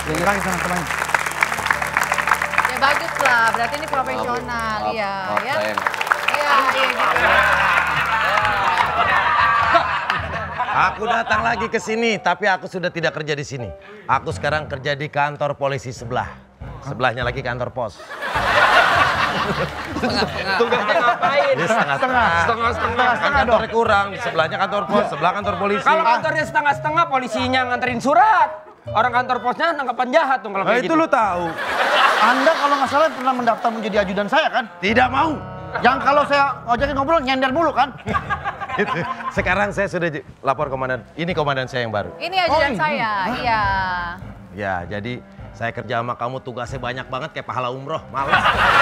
Lagi sana teman. Ya bagus lah, berarti ini profesional. Iya, ya. Iya, gitu. Aku datang lagi ke sini, tapi aku sudah tidak kerja di sini. Aku sekarang kerja di kantor polisi sebelah. Sebelahnya lagi kantor pos. Tugasnya ngapain? Setengah-setengah. Kantornya kurang, di sebelahnya kantor pos, sebelah kantor polisi. Kalau kantornya setengah-setengah, polisinya nganterin surat. Orang kantor posnya nangkap penjahat tuh kalau kayak gitu. Itu lu tahu. Anda kalau nggak salah pernah mendaftar menjadi ajudan saya kan? Tidak mau. Yang kalau saya ojakin ngobrol nyender mulu kan? Sekarang saya sudah lapor komandan. Ini komandan saya yang baru. Ini ajudan saya, iya. Ya, jadi saya kerja sama kamu tugasnya banyak banget kayak pahala umroh. Malas.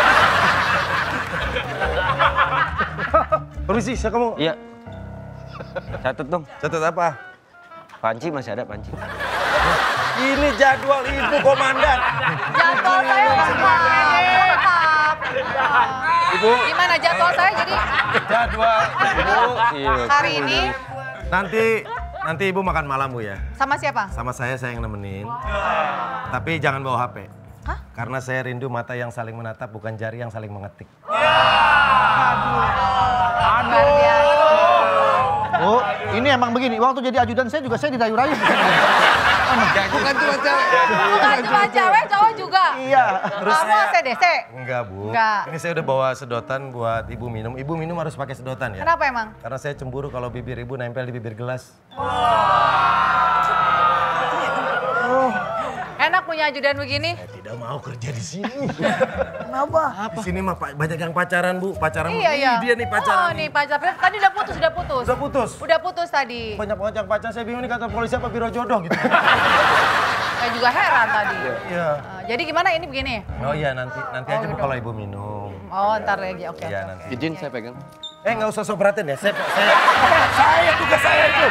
Permisi, saya kamu. Iya. Catat dong. Catat apa? Panci masih ada panci. Ini jadwal ibu komandan. Jadwal saya lengkap. Ibu. Gimana jadwal saya jadi Jadwal ibu. hari ini Nanti ibu makan malam bu ya. sama siapa? Sama saya yang nemenin. Tapi jangan bawa HP. Hah? Karena saya rindu mata yang saling menatap bukan jari yang saling mengetik. Luar biasa. Oh, ini emang begini. Waktu jadi ajudan saya juga saya dirayu-rayu. Bukan cuma cewek. Bukan cuma cewek, cowok juga. Iya. Kamu ACDC? Enggak bu. Enggak. Ini saya udah bawa sedotan buat ibu minum. Ibu minum harus pakai sedotan ya. Kenapa emang? Karena saya cemburu kalau bibir ibu nempel di bibir gelas. Enak punya ajudan begini? Saya tidak mau kerja di sini. Kenapa? Di sini mah banyak yang pacaran bu. Pacaran Iya, iya. Dia nih pacaran. Oh, nih pacar. Tadi udah putus. Udah putus. Udah putus tadi. Banyak banget yang pacaran. Saya bingung nih kantor polisi apa biro jodoh gitu. Saya juga heran tadi. Iya. Jadi gimana ini begini? Oh iya nanti aja bu kalau ibu minum. Oh, ntar lagi. Oke. Iya nanti. Izin saya pegang. Nggak usah sok perhatiin ya. Saya tugas saya itu.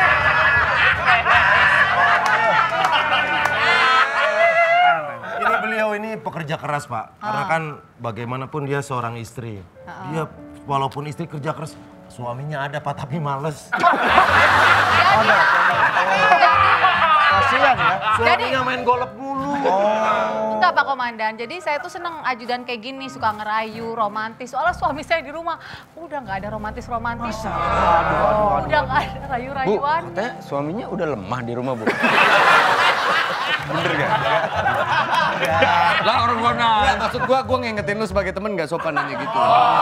Ini beliau ini pekerja keras pak. Karena kan bagaimanapun dia seorang istri. Dia walaupun istri kerja keras, suaminya ada pak tapi males. Kasihan ya. Suaminya main golf mulu. Enggak Pak Komandan, jadi saya tuh seneng ajudan kayak gini, suka ngerayu, romantis. Soalnya suami saya di rumah udah nggak ada romantis-romantis. Udah nggak ada Bu, rayu-rayuan. katanya suaminya udah lemah di rumah bu. Bener gak? Lah orang gua maksud gua ngingetin lu sebagai temen gak sopan nanya gitu.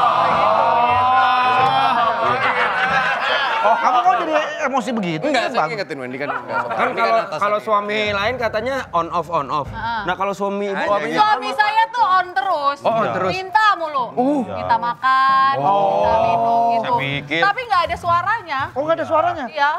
Oh, kamu kok jadi emosi begitu? Enggak, Kan saya bagus. ngingetin Wendy kan nggak sopan. Kan kalau suami lain katanya on off. Nah kalau suami ibu Suami saya tuh on terus. Oh, on terus. Minta mulu. Minta makan, minta minum gitu. saya pikir. Tapi nggak ada suaranya. Oh, nggak ada suaranya? Iya.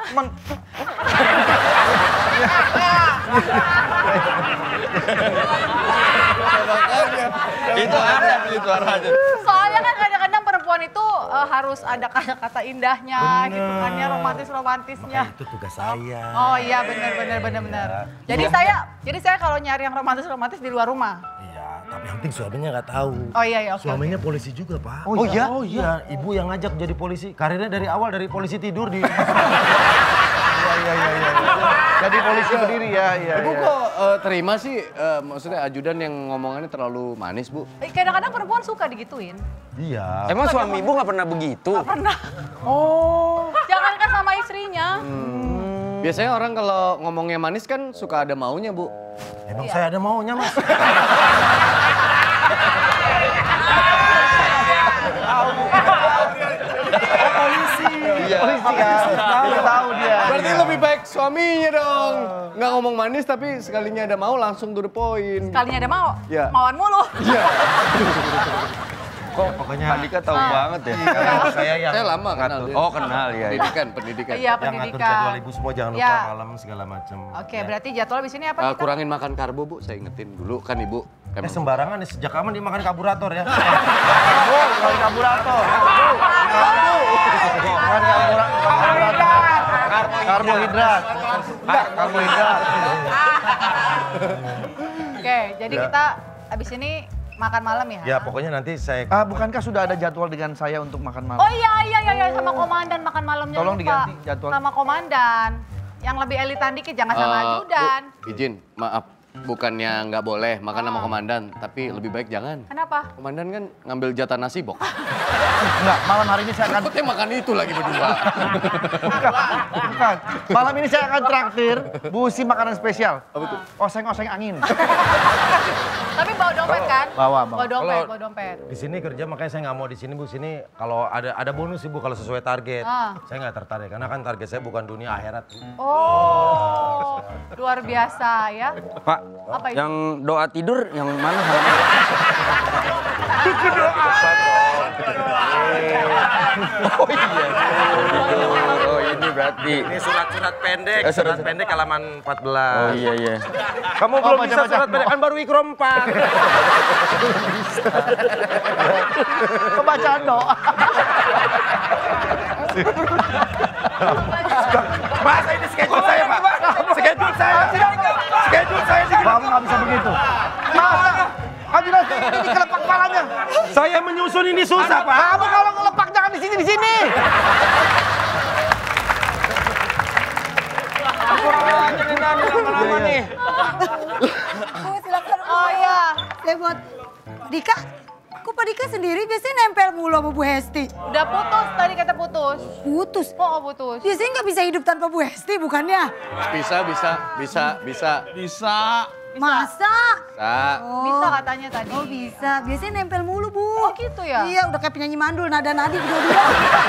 itu ada suaranya. Soalnya kan kadang-kadang perempuan itu harus ada kata-kata indahnya gitu kan ya, romantis-romantisnya. Itu tugas saya. Oh iya benar. Jadi saya kalau nyari yang romantis di luar rumah. Iya, tapi yang penting suaminya nggak tahu. Oh iya oke. Suaminya polisi juga pak. Oh iya? Oh iya, ibu yang ngajak jadi polisi. Karirnya dari awal dari polisi tidur di. Iya. Jadi polisi berdiri ya. Ibu kok terima sih, maksudnya ajudan yang ngomongannya terlalu manis, Bu? Kadang-kadang perempuan suka digituin. Iya. Emang suami ibu gak pernah begitu? Gak pernah. Oh. Jangankan sama istrinya. Biasanya orang kalau ngomongnya manis kan suka ada maunya, Bu. Emang saya ada maunya mas. Polisi kan? Tahu dia. Berarti lebih baik suaminya dong. Nggak ngomong manis tapi sekalinya ada mau langsung to the point. Sekalinya ada mau, Iya. mauan mulu. Iya. Kok pokoknya Andika tahu banget ya. saya yang Saya lama kenal dia. Oh kenal ya. Pendidikan. Iya yang ngatur pendidikan. jadwal ibu semua jangan lupa Ya. malam segala macam. Oke, berarti jadwal abis ini apa kita? Kurangin makan karbo, Bu. Saya ingetin dulu kan Ibu. Sembarangan nih sejak kapan dia makan karburator ya? Oh, bukan karburator. Bukan karburator. Karbohidrat. Karbohidrat. Oke, jadi kita abis ini makan malam ya? Ya pokoknya nanti saya. Bukankah sudah ada jadwal dengan saya untuk makan malam? Oh iya sama komandan makan malamnya Tolong lupa. diganti jadwal. Sama komandan. Yang lebih elitan dikit, jangan sama ajudan. Bu, izin, maaf. Bukannya nggak boleh makan sama komandan, tapi lebih baik jangan. Kenapa? Komandan kan ngambil jatah nasi bok. Enggak, malam hari ini saya akan... Takutnya makan itu lagi berdua. Bukan. Malam ini saya akan traktir Busi makanan spesial. Oseng-oseng angin. Tapi bawa dompet kan? Bawa. Bawa dompet. Di sini kerja makanya saya nggak mau di sini Bu. Sini kalau ada bonus sih Bu kalau sesuai target. Saya nggak tertarik karena kan target saya bukan dunia akhirat. Oh, luar biasa ya. Pak, Apa itu? yang doa tidur yang mana halaman? Oh iya. Oh ini berarti. Ini surat-surat pendek, surat pendek halaman 14. Oh iya. Kamu belum bisa baca-baca. surat pendek kan baru ikrom 4. Kebacaan doa. Masa ini schedule saya, Pak? Schedule saya. Schedule saya di Kamu nggak bisa begitu. Masa? Ajudan saya ini dikelepak kepalanya. Saya menyusun ini susah, Pak. Kamu kalau ngelepak jangan di sini. Lama-lama nih. Bu, silakan. Oh iya. Saya buat Dika. Kok Pak Dika sendiri biasanya nempel mulu sama Bu Hesti? Udah putus tadi kata putus. Putus. Oh, putus. Biasanya nggak bisa hidup tanpa Bu Hesti, bukannya? Bisa. Masa? Oh. Bisa katanya tadi. Oh bisa, biasanya nempel mulu Bu. Oh gitu ya? Iya, udah kayak penyanyi mandul, nada-nadi dua-dua.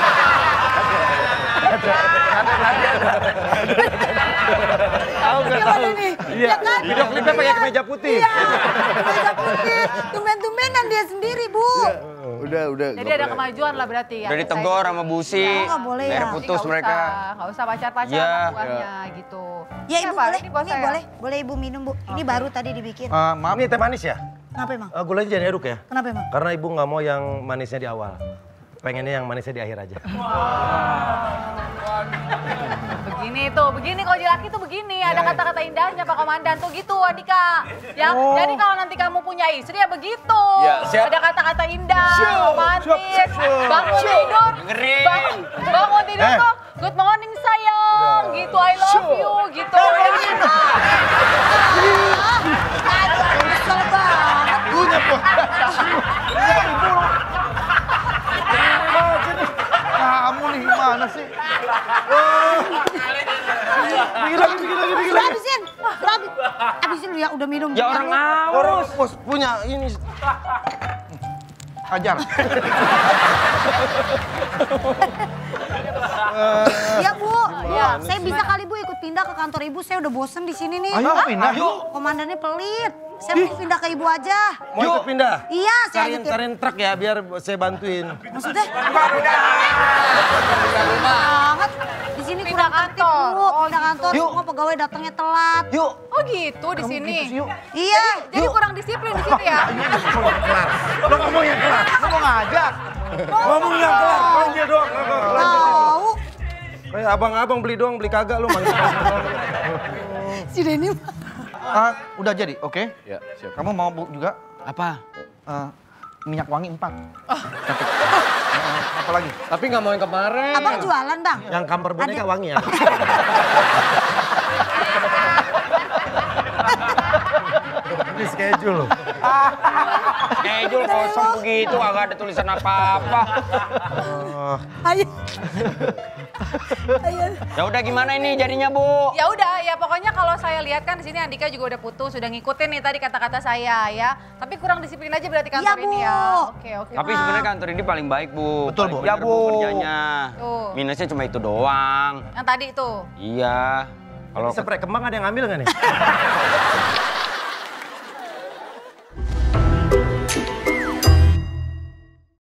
Gimana nih? Iya. Ya kan? Video klipnya pakai kemeja putih. Iya, kemeja putih. Tumben-tumbenan dia sendiri Bu. Udah. Jadi ada kemajuan lah berarti ya. Udah ditegur sama Busi. Oh, nggak boleh ya. Biar putus mereka. Nggak usah pacar-pacaran Iya. bukannya gitu. Ya Ibu Apa? boleh, Ini buat ini saya. boleh Ibu minum Bu. Ini baru tadi dibikin. Maaf. Ini teh manis ya? Kenapa emang? Gulanya jangan aduk ya? Kenapa emang? Karena ibu nggak mau yang manisnya di awal. Pengennya yang manisnya di akhir aja. Begini kalau laki tuh begini, ada kata-kata indahnya Pak Komandan tuh gitu Andika. Ya, jadi kalau nanti kamu punya istri ya begitu. Ya, siap. Ada kata-kata indah, romantis, bangun tidur, Dengerin. bangun tidur tuh, good morning sayang, gitu I love you, gitu. Kesel banget. Punya po. Kamu nih gimana sih? Udah habisin. Habisin lu ya, udah minum. Ya orang Orang bos punya ini. Hajar. Ya Bu, saya bisa kali Bu ikut pindah ke kantor Ibu. Saya udah bosen di sini nih. Ayo pindah. Komandannya pelit. Saya mau pindah ke Ibu aja. Mau ikut pindah? Iya, saya nyetir. Cariin truk ya biar saya bantuin. Maksudnya? Banget. Di sini Pindah kurang tertib kantor. Bu. Oh, Pindah kantor, gitu. semua pegawai datangnya telat. Yuk. Oh gitu di sini. Iya. Jadi kurang disiplin di situ ya. Lo ngomong yang kelar. Lu mau ngajak? Ngomong yang kelar. Aja doang. Tahu. Kayak abang-abang beli doang, beli kagak lu manggil. Si Denny. Udah jadi, oke? Ya, siap. Kamu mau Bu juga? Apa? Minyak wangi 4. Cantik. Apa lagi? Tapi nggak mau yang kemarin. Abang jualan Bang? Yang kamper boneka wangi ya. Ini schedule loh. Schedule kosong begitu, agak ada tulisan apa-apa. Ayo. Ayo. Ya udah gimana ini jadinya Bu? Ya udah, ya pokoknya kalau saya lihat kan di sini Andika juga udah putus, sudah ngikutin nih tadi kata-kata saya ya. Tapi kurang disiplin aja berarti kantor Iya, ini Bu. ya. Oke. Tapi sebenarnya kantor ini paling baik Bu. Betul, Bu. Paling bener, Ya, Bu. Kerjanya. Tuh. Minusnya cuma itu doang. Yang tadi itu. Iya. Kalau Spray kembang ada yang ambil nggak nih?